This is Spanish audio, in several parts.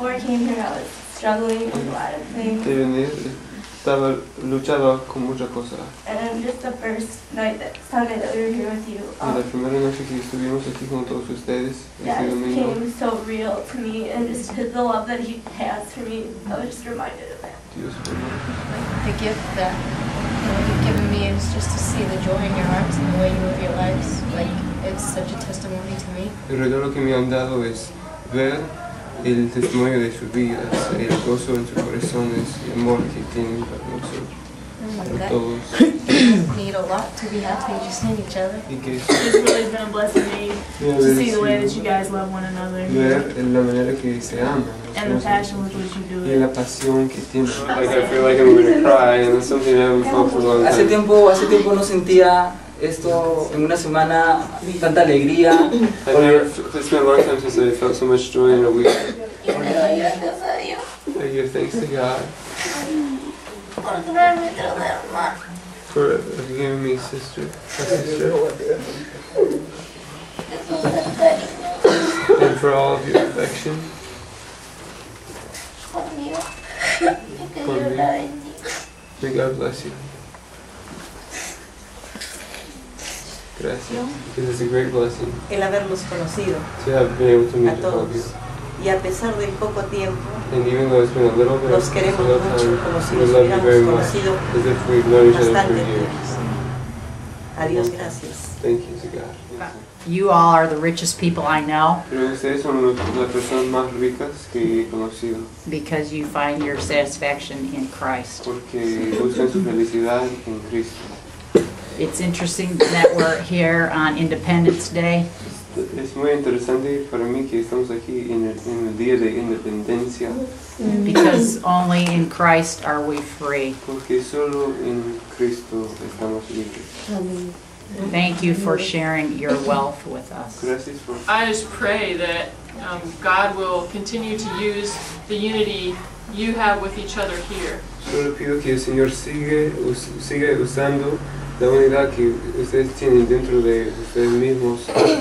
before I came here, I was struggling with a lot of things. Luchaba con muchas cosas. And just the first night, Sunday that we were here with you, La primera noche que estuvimos aquí con todos ustedes, that became so real to me, and just the love that He has for me, I was just reminded of that. The gift that you've given me is just to see the joy in your hearts and the way you live your lives. Like, it's such a testimony to me. El regalo que me han dado es ver el testimonio de sus vidas, el gozo en sus corazones, el amor que tienen para nosotros, para todos. Need a lot to be happy just seeing each other. It's really been a blessing to me to see the way that you guys love one another. Ver la manera que se aman. And the passion with which you do y it. la pasión que tienen. Like I feel like I'm going to cry, and it's something I haven't felt for a long time. Hace tiempo no sentía esto en una semana, tanta alegría. It's been a long time since I felt so much joy in a week. I give thanks to God for giving me a sister. And for all of your affection. May God bless you. Gracias. It is a great blessing El haberlos conocido to have been able to meet a all of you. todos. Y a pesar del poco tiempo, And even though it's been a little bit los queremos little mucho, como si we los love you very hubiéramos much, conocido as if we've known each other for bastante years. tiempo. Adiós, gracias. Thank you to God. You all are the richest people I know Pero ustedes son las personas más ricas que he conocido, because you find your satisfaction in Christ. porque buscan su felicidad en Cristo. It's interesting that we're here on Independence Day Es muy interesante para mí que estamos aquí en el Día de Independencia, because only in Christ are we free. porque solo en Cristo estamos libres. Thank you for sharing your wealth with us. Gracias por I just pray that God will continue to use the unity you have with each other here. Solo pido que el Señor siga usando la unidad que ustedes tienen dentro de ustedes mismos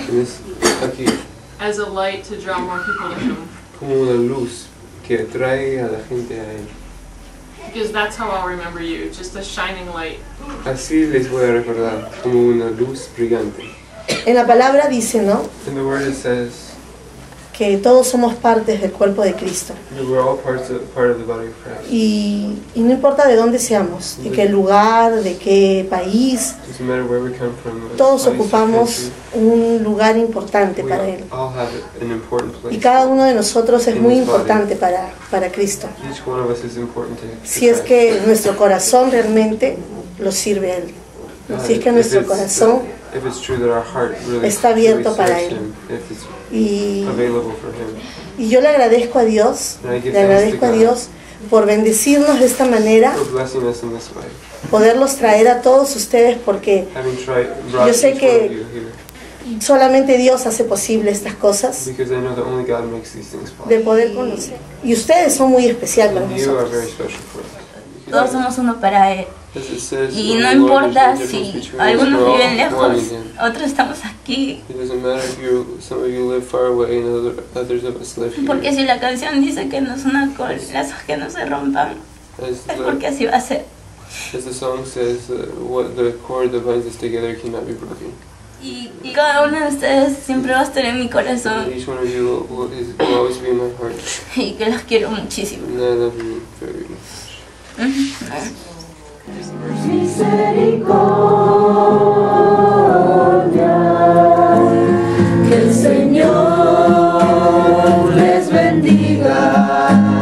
aquí, As a light to draw more people to Him. como una luz que atrae a la gente a Él. Because that's how I'll remember you, just a shining light. Así les voy a recordar, como una luz brillante. En la palabra dice, ¿no?, In the Word it says que todos somos partes del cuerpo de Cristo. that we're all part of the body of Christ. Y no importa de dónde seamos, de qué lugar, de qué país, Doesn't matter where we come from. todos place, ocupamos un lugar importante we para Él. all have an important place. Y cada uno de nosotros es muy importante para Cristo. Each one of us is important to Si es Christ. que nuestro corazón realmente lo sirve a Él. Si es que nuestro corazón If it's true that our heart really está abierto para serves Él. Him, if it's Y, available for Him. y yo le agradezco a Dios, And I give le thanks agradezco to a God Dios por bendecirnos de esta manera, for blessing us in this way. poderlos traer a todos ustedes, porque Having brought yo sé each que one of you here, solamente Dios hace posible estas cosas, because I know that only God makes these things de possible. poder conocer. Y ustedes son muy especiales para And you are very nosotros. special for us. Todos somos uno para Él. As it says, Y in no the Lord, importa there's no difference si between us. algunos We're all viven one lejos, in Him. otros estamos aquí. It doesn't matter if some of you live far away and others of us live here. Porque si la canción dice que no son lazos que no se rompan, As es porque así va a ser. the song says, what the cord that binds us together cannot be broken. Y cada uno de ustedes siempre va a estar en mi And corazón. each one of you will always be in my heart. Y que los quiero muchísimo. And I love you very much. Que el Señor les bendiga.